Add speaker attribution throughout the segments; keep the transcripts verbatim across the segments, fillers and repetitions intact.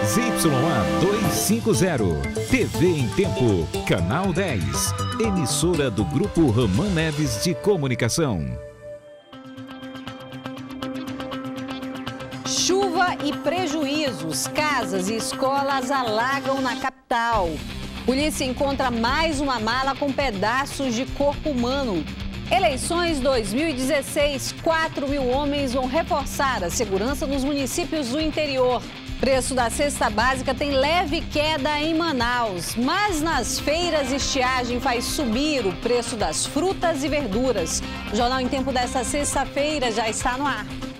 Speaker 1: Z Y A duzentos e cinquenta, T V em Tempo, Canal dez, emissora do Grupo Ramã Neves de Comunicação.
Speaker 2: Chuva e prejuízos, casas e escolas alagam na capital. Polícia encontra mais uma mala com pedaços de corpo humano. Eleições dois mil e dezesseis, quatro mil homens vão reforçar a segurança nos municípios do interior. Preço da cesta básica tem leve queda em Manaus, mas nas feiras estiagem faz subir o preço das frutas e verduras. O Jornal em Tempo desta sexta-feira já está no ar.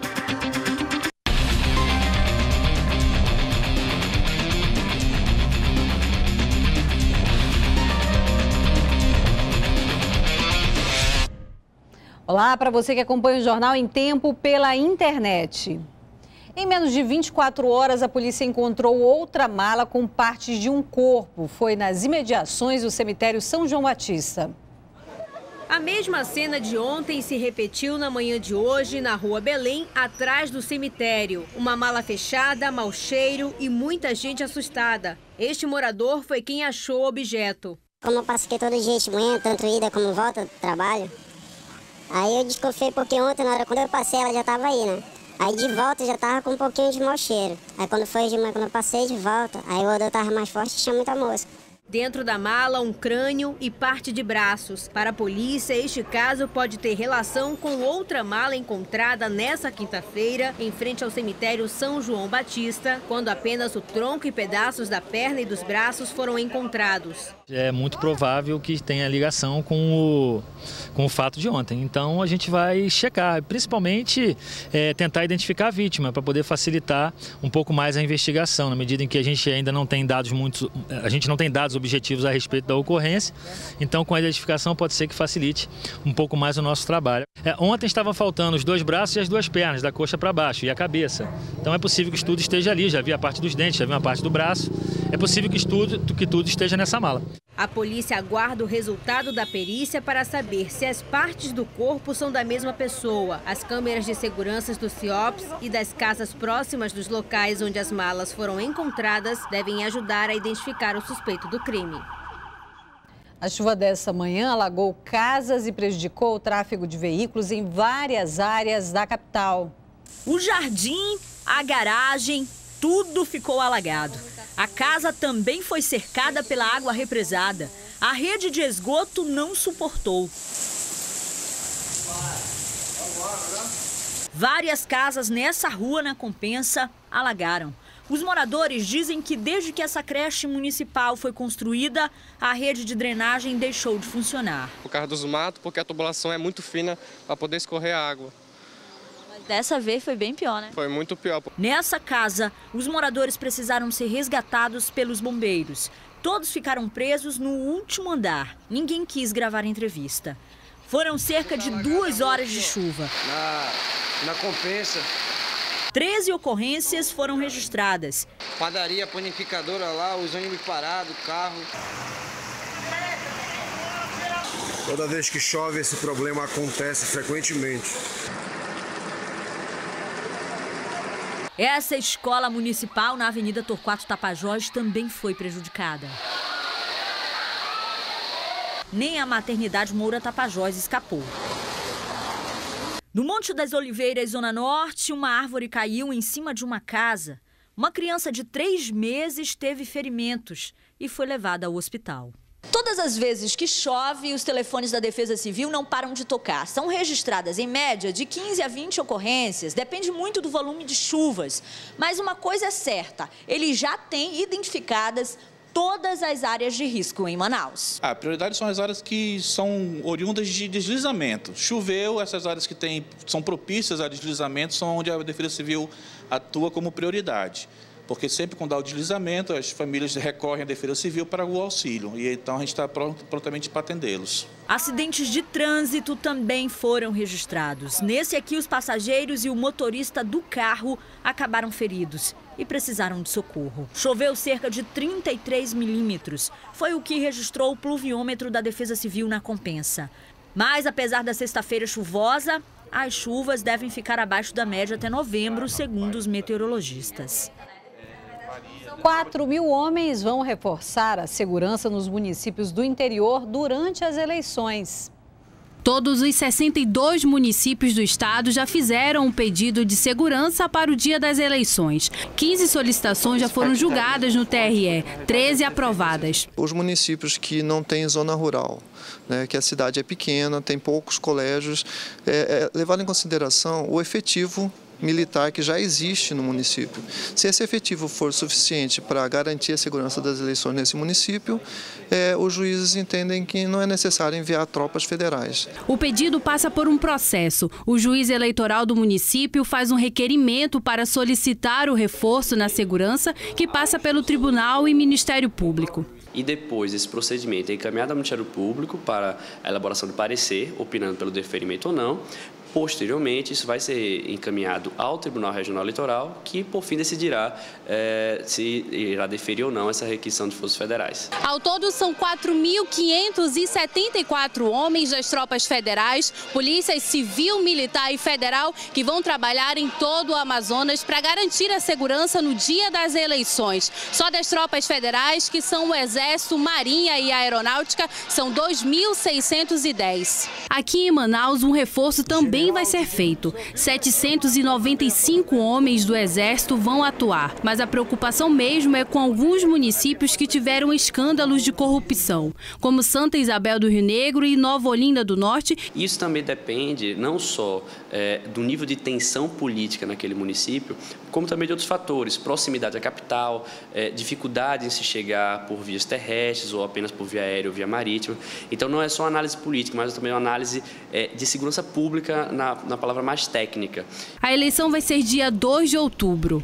Speaker 2: Olá para você que acompanha o Jornal em Tempo pela internet. Em menos de vinte e quatro horas, a polícia encontrou outra mala com partes de um corpo. Foi nas imediações do cemitério São João Batista.
Speaker 3: A mesma cena de ontem se repetiu na manhã de hoje, na Rua Belém, atrás do cemitério. Uma mala fechada, mau cheiro e muita gente assustada. Este morador foi quem achou o objeto.
Speaker 4: Como eu passo aqui todo dia de manhã, tanto ida como volta do trabalho, aí eu desconfiei porque ontem, na hora quando eu passei, ela já estava aí, né? Aí de volta já tava com um pouquinho de mau cheiro. Aí quando foi de manhã, quando eu passei de volta, aí o odor tava mais forte e tinha muita mosca.
Speaker 3: Dentro da mala, um crânio e parte de braços. Para a polícia, este caso pode ter relação com outra mala encontrada nessa quinta-feira, em frente ao cemitério São João Batista, quando apenas o tronco e pedaços da perna e dos braços foram encontrados.
Speaker 5: É muito provável que tenha ligação com o, com o fato de ontem. Então a gente vai checar, principalmente é, tentar identificar a vítima, para poder facilitar um pouco mais a investigação, na medida em que a gente ainda não tem dados muito, a gente não tem dados objetivos a respeito da ocorrência, então com a identificação pode ser que facilite um pouco mais o nosso trabalho. É, ontem estavam faltando os dois braços e as duas pernas, da coxa para baixo, e a cabeça. Então é possível que tudo esteja ali, já vi a parte dos dentes, já vi uma parte do braço, é possível que tudo, que tudo esteja nessa mala.
Speaker 3: A polícia aguarda o resultado da perícia para saber se as partes do corpo são da mesma pessoa. As câmeras de segurança do CIOPS e das casas próximas dos locais onde as malas foram encontradas devem ajudar a identificar o suspeito do crime.
Speaker 2: A chuva dessa manhã alagou casas e prejudicou o tráfego de veículos em várias áreas da capital.
Speaker 6: O jardim, a garagem, tudo ficou alagado. A casa também foi cercada pela água represada. A rede de esgoto não suportou. Várias casas nessa rua na Compensa alagaram. Os moradores dizem que desde que essa creche municipal foi construída, a rede de drenagem deixou de funcionar.
Speaker 7: Por causa dos matos, porque a tubulação é muito fina para poder escorrer a água.
Speaker 6: Dessa vez foi bem pior, né?
Speaker 7: Foi muito pior.
Speaker 6: Nessa casa, os moradores precisaram ser resgatados pelos bombeiros. Todos ficaram presos no último andar. Ninguém quis gravar a entrevista. Foram cerca de duas horas de chuva.
Speaker 8: Na, na Compensa.
Speaker 6: treze ocorrências foram registradas.
Speaker 8: Padaria, panificadora lá, os ônibus parados, carro.
Speaker 9: Toda vez que chove, esse problema acontece frequentemente.
Speaker 6: Essa escola municipal na Avenida Torquato Tapajós também foi prejudicada. Nem a maternidade Moura Tapajós escapou. No Monte das Oliveiras, Zona Norte, uma árvore caiu em cima de uma casa. Uma criança de três meses teve ferimentos e foi levada ao hospital.
Speaker 10: Todas as vezes que chove, os telefones da Defesa Civil não param de tocar. São registradas, em média, de quinze a vinte ocorrências. Depende muito do volume de chuvas. Mas uma coisa é certa, eles já têm identificadas todas as áreas de risco em Manaus.
Speaker 11: A prioridade são as áreas que são oriundas de deslizamento. Choveu, essas áreas que tem, são propícias a deslizamento são onde a Defesa Civil atua como prioridade. Porque sempre quando há o deslizamento, as famílias recorrem à Defesa Civil para o auxílio. E então a gente está pronto, prontamente para atendê-los.
Speaker 6: Acidentes de trânsito também foram registrados. Nesse aqui, os passageiros e o motorista do carro acabaram feridos e precisaram de socorro. Choveu cerca de trinta e três milímetros. Foi o que registrou o pluviômetro da Defesa Civil na Compensa. Mas, apesar da sexta-feira chuvosa, as chuvas devem ficar abaixo da média até novembro, segundo os meteorologistas.
Speaker 2: quatro mil homens vão reforçar a segurança nos municípios do interior durante as eleições.
Speaker 12: Todos os sessenta e dois municípios do estado já fizeram um pedido de segurança para o dia das eleições. quinze solicitações já foram julgadas no T R E, treze aprovadas.
Speaker 13: Os municípios que não têm zona rural, né, que a cidade é pequena, tem poucos colégios, é, é, levado em consideração o efetivo militar que já existe no município. Se esse efetivo for suficiente para garantir a segurança das eleições nesse município, é, os juízes entendem que não é necessário enviar tropas federais.
Speaker 12: O pedido passa por um processo. O juiz eleitoral do município faz um requerimento para solicitar o reforço na segurança, que passa pelo Tribunal e Ministério Público.
Speaker 14: E depois esse procedimento é encaminhado ao Ministério Público para a elaboração do parecer, opinando pelo deferimento ou não. Posteriormente, isso vai ser encaminhado ao Tribunal Regional Eleitoral, que, por fim, decidirá é, se irá deferir ou não essa requisição de forças federais.
Speaker 12: Ao todo, são quatro mil quinhentos e setenta e quatro homens das tropas federais, polícias civil, militar e federal, que vão trabalhar em todo o Amazonas para garantir a segurança no dia das eleições. Só das tropas federais, que são o Exército, Marinha e Aeronáutica, são dois mil seiscentos e dez. Aqui em Manaus, um reforço também vai ser feito. setecentos e noventa e cinco homens do Exército vão atuar, mas a preocupação mesmo é com alguns municípios que tiveram escândalos de corrupção, como Santa Isabel do Rio Negro e Nova Olinda do Norte.
Speaker 14: Isso também depende não só é, do nível de tensão política naquele município, como também de outros fatores, proximidade à capital, é, dificuldade em se chegar por vias terrestres ou apenas por via aérea ou via marítima. Então não é só uma análise política, mas também uma análise é, de segurança pública Na, na palavra mais técnica.
Speaker 12: A eleição vai ser dia dois de outubro.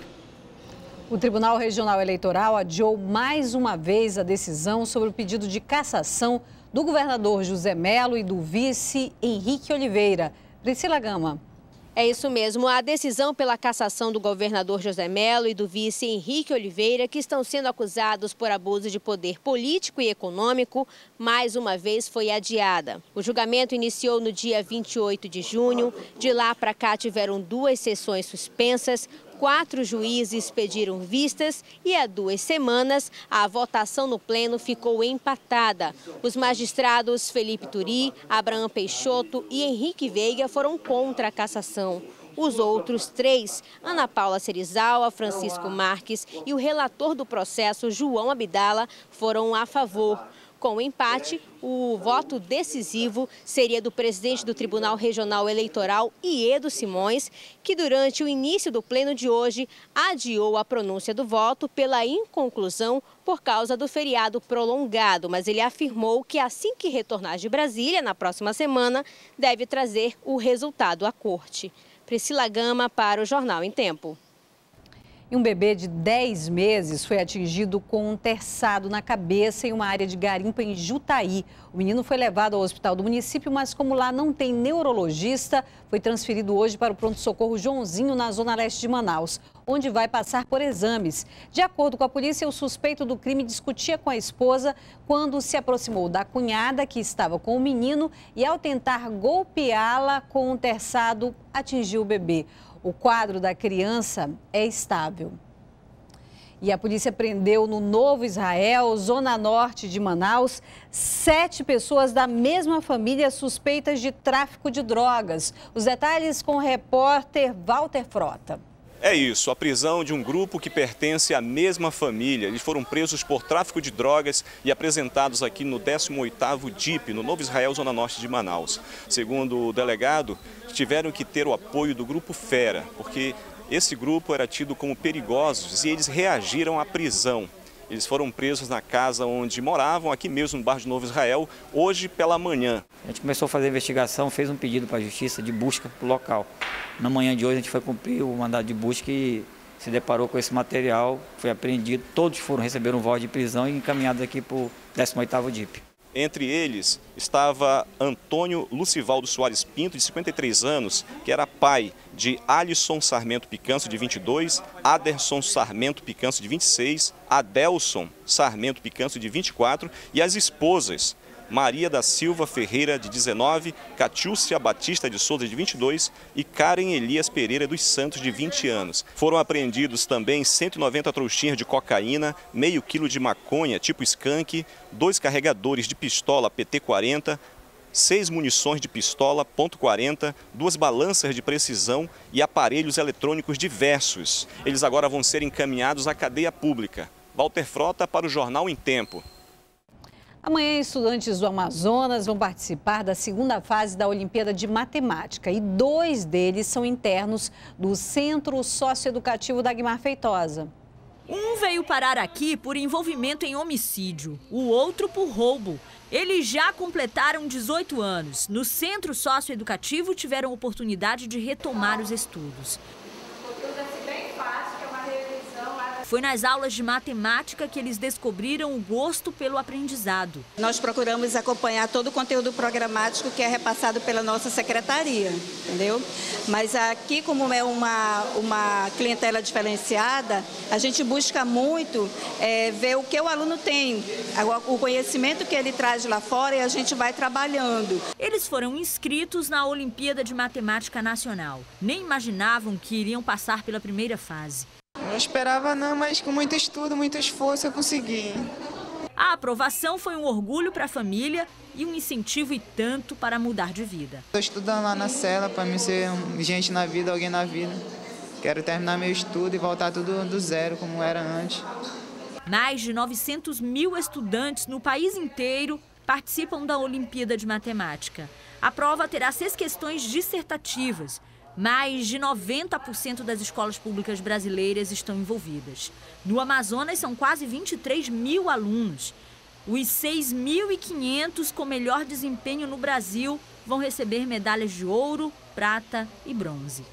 Speaker 2: O Tribunal Regional Eleitoral adiou mais uma vez a decisão sobre o pedido de cassação do governador José Mello e do vice Henrique Oliveira. Priscila Gama.
Speaker 3: É isso mesmo, a decisão pela cassação do governador José Mello e do vice Henrique Oliveira, que estão sendo acusados por abuso de poder político e econômico, mais uma vez foi adiada. O julgamento iniciou no dia vinte e oito de junho, de lá para cá tiveram duas sessões suspensas, quatro juízes pediram vistas e há duas semanas a votação no pleno ficou empatada. Os magistrados Felipe Turi, Abraham Peixoto e Henrique Veiga foram contra a cassação. Os outros três, Ana Paula Cerizal, Francisco Marques e o relator do processo, João Abdala, foram a favor. Com o empate, o voto decisivo seria do presidente do Tribunal Regional Eleitoral, Iedo Simões, que durante o início do pleno de hoje adiou a pronúncia do voto pela inconclusão por causa do feriado prolongado. Mas ele afirmou que assim que retornar de Brasília, na próxima semana, deve trazer o resultado à corte. Priscila Gama para o Jornal em Tempo.
Speaker 2: E um bebê de dez meses foi atingido com um terçado na cabeça em uma área de garimpo em Jutaí. O menino foi levado ao hospital do município, mas como lá não tem neurologista, foi transferido hoje para o pronto-socorro Joãozinho, na zona leste de Manaus, onde vai passar por exames. De acordo com a polícia, o suspeito do crime discutia com a esposa quando se aproximou da cunhada, que estava com o menino, e ao tentar golpeá-la com um terçado, atingiu o bebê. O quadro da criança é estável. E a polícia prendeu no Novo Israel, zona norte de Manaus, sete pessoas da mesma família suspeitas de tráfico de drogas. Os detalhes com o repórter Walter Frota.
Speaker 15: É isso, a prisão de um grupo que pertence à mesma família. Eles foram presos por tráfico de drogas e apresentados aqui no décimo oitavo D I P, no Novo Israel, zona norte de Manaus. Segundo o delegado, tiveram que ter o apoio do Grupo Fera, porque esse grupo era tido como perigosos e eles reagiram à prisão. Eles foram presos na casa onde moravam, aqui mesmo no bairro de Novo Israel, hoje pela manhã.
Speaker 16: A gente começou a fazer a investigação, fez um pedido para a justiça de busca para o local. Na manhã de hoje a gente foi cumprir o mandado de busca e se deparou com esse material, foi apreendido. Todos foram receber um voz de prisão e encaminhados aqui para o décimo oitavo D I P.
Speaker 15: Entre eles estava Antônio Lucivaldo Soares Pinto, de cinquenta e três anos, que era pai de Alisson Sarmento Picanço, de vinte e dois, Aderson Sarmento Picanço, de vinte e seis, Adelson Sarmento Picanço, de vinte e quatro, e as esposas Maria da Silva Ferreira, de dezenove, Catiúcia Batista de Souza, de vinte e dois e Karen Elias Pereira dos Santos, de vinte anos. Foram apreendidos também cento e noventa trouxinhas de cocaína, meio quilo de maconha tipo skunk, dois carregadores de pistola P T quarenta, seis munições de pistola ponto quarenta, duas balanças de precisão e aparelhos eletrônicos diversos. Eles agora vão ser encaminhados à cadeia pública. Walter Frota para o Jornal em Tempo.
Speaker 2: Amanhã, estudantes do Amazonas vão participar da segunda fase da Olimpíada de Matemática e dois deles são internos do Centro Socioeducativo Dagmar Feitosa.
Speaker 6: Um veio parar aqui por envolvimento em homicídio, o outro por roubo. Eles já completaram dezoito anos. No Centro Socioeducativo tiveram oportunidade de retomar os estudos. Foi nas aulas de matemática que eles descobriram o gosto pelo aprendizado.
Speaker 17: Nós procuramos acompanhar todo o conteúdo programático que é repassado pela nossa secretaria, entendeu? Mas aqui, como é uma, uma clientela diferenciada, a gente busca muito é, ver o que o aluno tem, o conhecimento que ele traz lá fora e a gente vai trabalhando.
Speaker 6: Eles foram inscritos na Olimpíada de Matemática Nacional. Nem imaginavam que iriam passar pela primeira fase.
Speaker 18: Não esperava não, mas com muito estudo, muito esforço eu consegui.
Speaker 6: A aprovação foi um orgulho para a família e um incentivo e tanto para mudar de vida.
Speaker 18: Estou estudando lá na cela para me ser gente na vida, alguém na vida. Quero terminar meu estudo e voltar tudo do zero como era antes.
Speaker 6: Mais de novecentos mil estudantes no país inteiro participam da Olimpíada de Matemática. A prova terá seis questões dissertativas. Mais de noventa por cento das escolas públicas brasileiras estão envolvidas. No Amazonas, são quase vinte e três mil alunos. Os seis mil e quinhentos com melhor desempenho no Brasil vão receber medalhas de ouro, prata e bronze.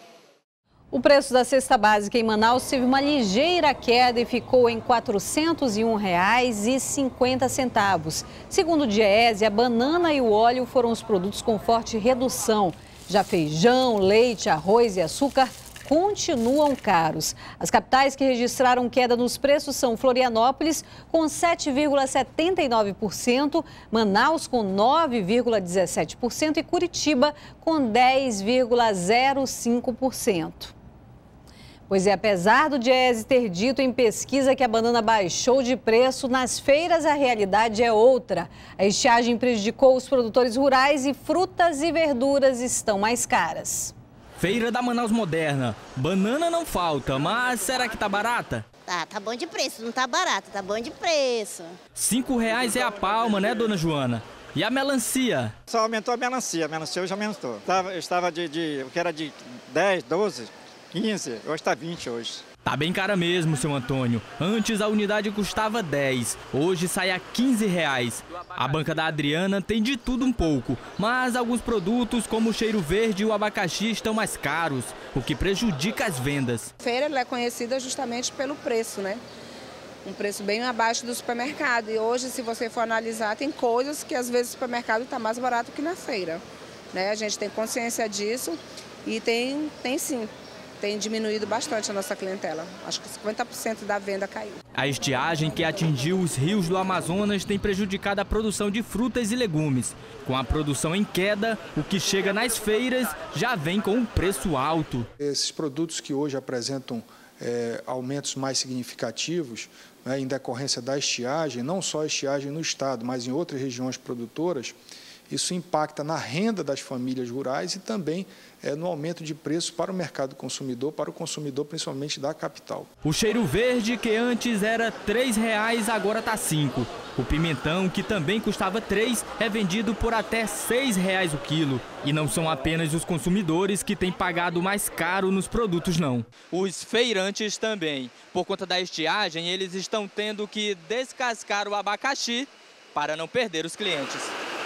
Speaker 2: O preço da cesta básica em Manaus teve uma ligeira queda e ficou em quatrocentos e um reais e cinquenta centavos. Segundo o Diese, a banana e o óleo foram os produtos com forte redução. Já feijão, leite, arroz e açúcar continuam caros. As capitais que registraram queda nos preços são Florianópolis, com sete vírgula setenta e nove por cento, Manaus, com nove vírgula dezessete por cento e Curitiba, com dez vírgula zero cinco por cento. Pois é, apesar do Diese ter dito em pesquisa que a banana baixou de preço, nas feiras a realidade é outra. A estiagem prejudicou os produtores rurais e frutas e verduras estão mais caras.
Speaker 19: Feira da Manaus Moderna. Banana não falta, mas será que tá barata?
Speaker 20: Tá, tá bom de preço, não tá barato, tá bom de preço.
Speaker 19: Cinco reais é a palma, né, dona Joana? E a melancia?
Speaker 21: Só aumentou a melancia, a melancia hoje aumentou. Eu estava, eu estava de, de, o que era de dez, doze... quinze, hoje está vinte hoje.
Speaker 19: Tá bem cara mesmo, seu Antônio. Antes a unidade custava dez, hoje sai a quinze reais. A banca da Adriana tem de tudo um pouco, mas alguns produtos como o cheiro verde e o abacaxi estão mais caros, o que prejudica as vendas.
Speaker 22: A feira ela é conhecida justamente pelo preço, né? Um preço bem abaixo do supermercado. E hoje, se você for analisar, tem coisas que às vezes o supermercado está mais barato que na feira, né? A gente tem consciência disso e tem, tem sim. Tem diminuído bastante a nossa clientela. Acho que cinquenta por cento da venda caiu.
Speaker 19: A estiagem que atingiu os rios do Amazonas tem prejudicado a produção de frutas e legumes. Com a produção em queda, o que chega nas feiras já vem com um preço alto.
Speaker 23: Esses produtos que hoje apresentam é, aumentos mais significativos, né, em decorrência da estiagem, não só a estiagem no estado, mas em outras regiões produtoras, isso impacta na renda das famílias rurais e também é, no aumento de preços para o mercado consumidor, para o consumidor principalmente da capital.
Speaker 19: O cheiro verde, que antes era três reais, agora está cinco. O pimentão, que também custava três, é vendido por até seis reais o quilo. E não são apenas os consumidores que têm pagado mais caro nos produtos, não.
Speaker 24: Os feirantes também. Por conta da estiagem, eles estão tendo que descascar o abacaxi para não perder os clientes.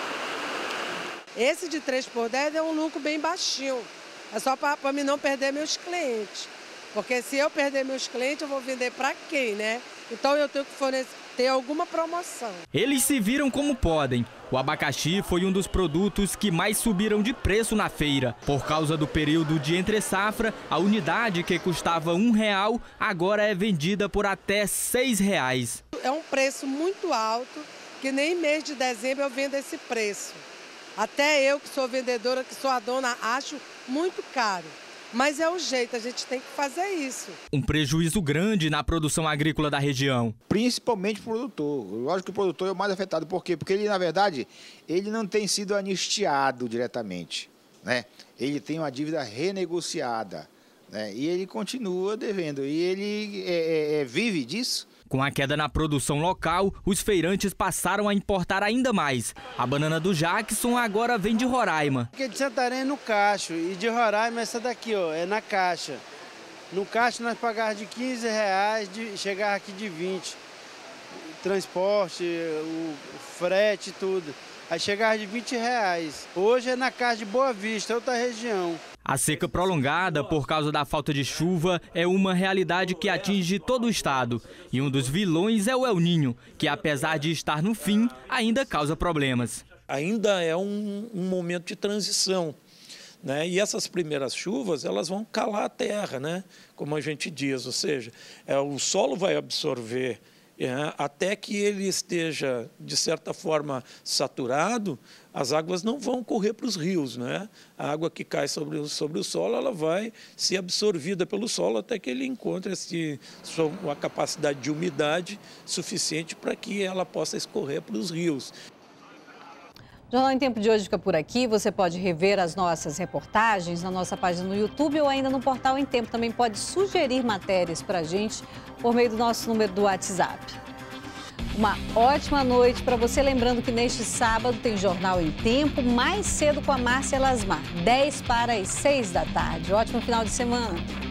Speaker 25: Esse de três por dez é um lucro bem baixinho. É só para mim não perder meus clientes. Porque se eu perder meus clientes, eu vou vender para quem, né? Então eu tenho que fornecer, ter alguma promoção.
Speaker 19: Eles se viram como podem. O abacaxi foi um dos produtos que mais subiram de preço na feira. Por causa do período de entre-safra, a unidade que custava um real agora é vendida por até seis reais.
Speaker 25: É um preço muito alto. que nem mês de dezembro eu vendo esse preço. Até eu, que sou vendedora, que sou a dona, acho muito caro. Mas é o jeito, a gente tem que fazer isso.
Speaker 19: Um prejuízo grande na produção agrícola da região.
Speaker 1: Principalmente o produtor. Lógico que o produtor é o mais afetado. Por quê? Porque ele, na verdade, ele não tem sido anistiado diretamente, né? Ele tem uma dívida renegociada, né? E ele continua devendo. E ele é, é, vive disso.
Speaker 19: Com a queda na produção local, os feirantes passaram a importar ainda mais. A banana do Jackson agora vem de Roraima.
Speaker 4: Porque de Santarém é no cacho e de Roraima essa daqui, ó, é na caixa. No caixa nós pagávamos de quinze reais, de, chegava aqui de vinte. Transporte, o frete, tudo. Aí chegava de vinte reais. Hoje é na caixa de Boa Vista, outra região.
Speaker 19: A seca prolongada por causa da falta de chuva é uma realidade que atinge todo o estado. E um dos vilões é o El Niño, que apesar de estar no fim, ainda causa problemas.
Speaker 5: Ainda é um, um momento de transição, né? E essas primeiras chuvas, elas vão calar a terra, né? Como a gente diz, ou seja, é, o solo vai absorver. É, até que ele esteja, de certa forma, saturado, as águas não vão correr para os rios, né? A água que cai sobre, sobre o solo, ela vai ser absorvida pelo solo até que ele encontre esse, uma capacidade de umidade suficiente para que ela possa escorrer para os rios.
Speaker 2: O Jornal em Tempo de hoje fica por aqui. Você pode rever as nossas reportagens na nossa página no YouTube ou ainda no portal Em Tempo. Também pode sugerir matérias para a gente por meio do nosso número do WhatsApp. Uma ótima noite para você. Lembrando que neste sábado tem Jornal em Tempo, mais cedo com a Márcia Lasmar, dez para as seis da tarde. Ótimo final de semana.